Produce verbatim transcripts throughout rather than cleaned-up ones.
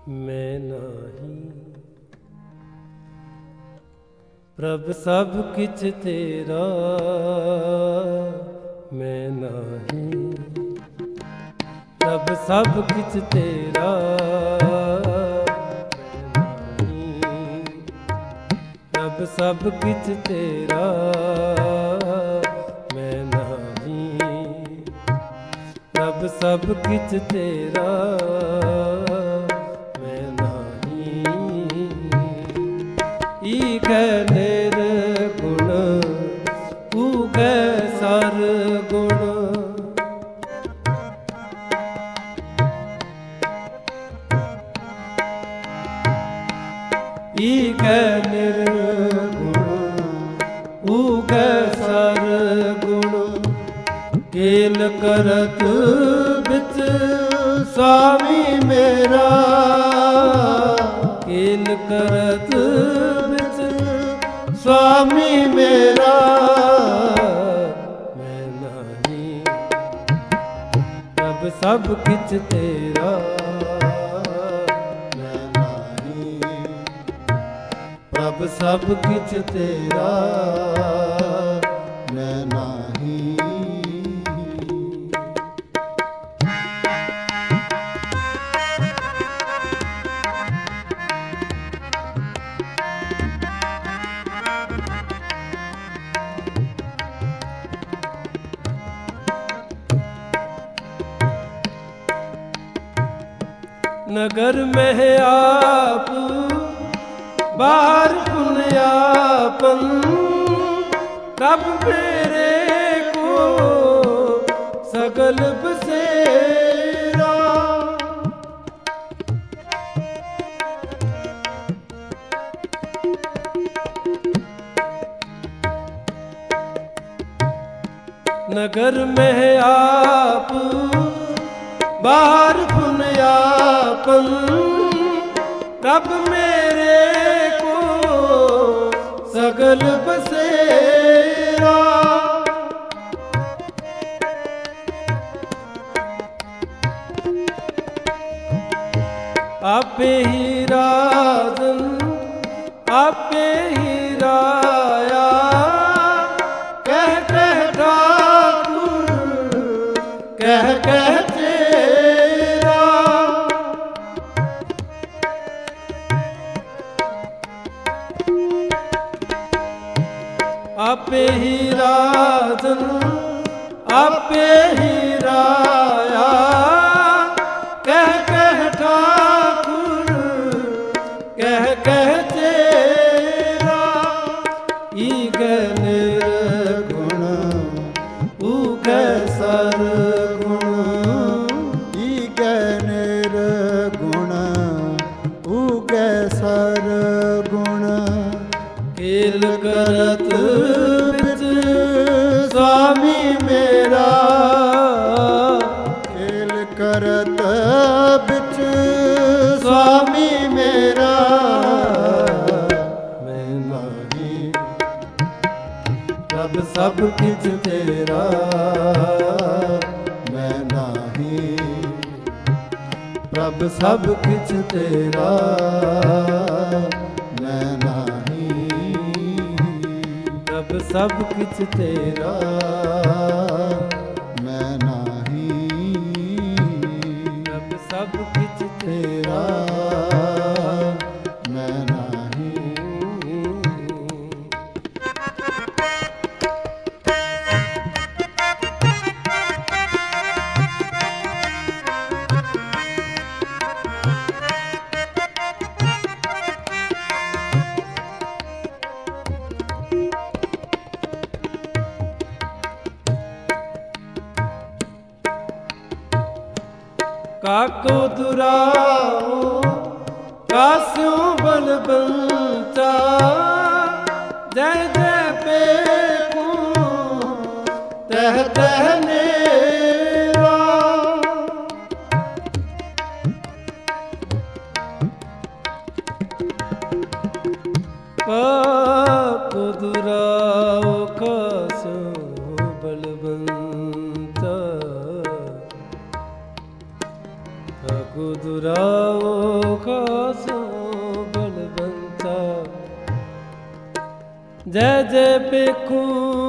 मैं नाही। प्रभ सब किछ तेरा मैं नाही। प्रभ सब किछ तेरा मैं नाही। प्रभ सब किछ तेरा मैं नाही। प्रभ सब किछ तेरा मैं नाही। ईगै निर्गुण ऊगै सरगुण। ईगै निर्गुण ऊगै सरगुण। केल करत बिच स्वामी मेरा। केल करत बिच स्वामी मेरा मैं नाही। प्रभ सब किछ तेरा मैं नाही। प्रभ सब किछ तेरा मैं नाही। नगर में आप बाहर पुण्यापन। तब मेरे को सगल बसेरा। नगर में आप बाहर पुण्यापन। तब मेरे को सगल बसेरा। आपे ही राजन आपे ही राया। कह कह ठाकुर कह कह तेरा। आपे ही राजन आपे ही राया। कह कह ठाकुर कह कह तेरा। ईगै निर्गुण ऊगै सरगुण। ईगै निर्गुण ऊगै सरगुण। केल करत बिच स्वामी मेरा। खेल करत बिच स्वामी मेरा मैं नाही। प्रभ सब किछ तेरा मैं नाही। प्रभ सब किछ तेरा मैं नाही। प्रभ सब किछ तेरा मैं नाही। प्रभ सब किछ तेरा मैं नाही। काको दुराओ कास्यों बलबंता। जय जय पेकू तह तह नेरा। काको दुराओ कास्यों बलबंता। काको दुराओ खासो बलवंता। जय जय पेखू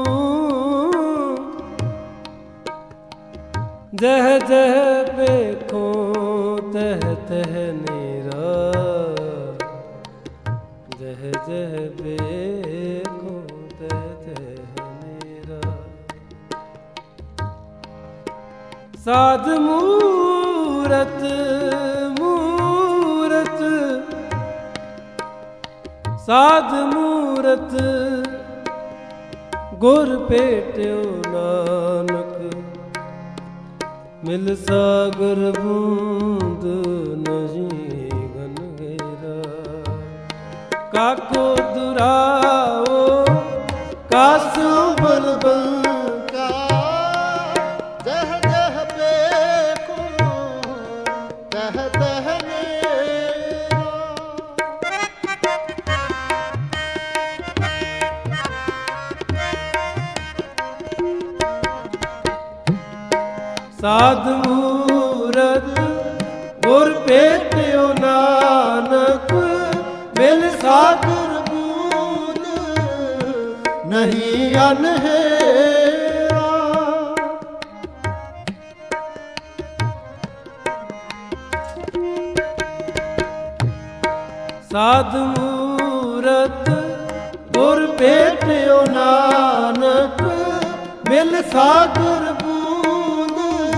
जह जह पेखू तह तह नीरा। जह जह पेखू तह तह नीरा। साध मूरत मूरत साध मूरत गुर पेट्यो नानक। मिल सागर बूंद नहीं गन घेरा। काको दुराओ कासो बलबंता। जह जह पेखू तह तह नीरा। साध मूरत गुर पेट्यो नानक। मिल सागर बूंद नहीं अनहेरा। साध मूरत गुर पेट्यो नानक। मिल सागर बूंद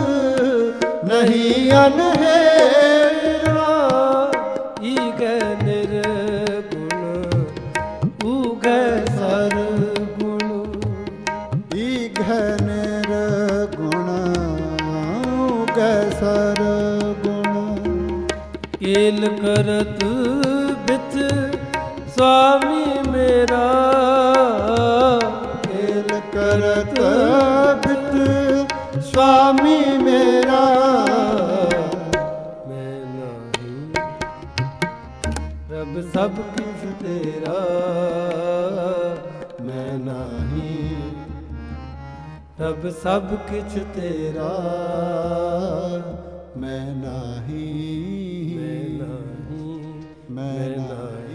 नहीं अनहेरा। ईगै निर्गुण उगै सरगुण। ईघ निर्गुण उगै सरगुण। केल करत बिच स्वामी मेरा। खेल करत बिच स्वामी मेरा। मैं नहीं रब सब कुछ तेरा। मैं नहीं रब सब कुछ तेरा। मैं नहीं मैं नहीं मैं मैं नहीं।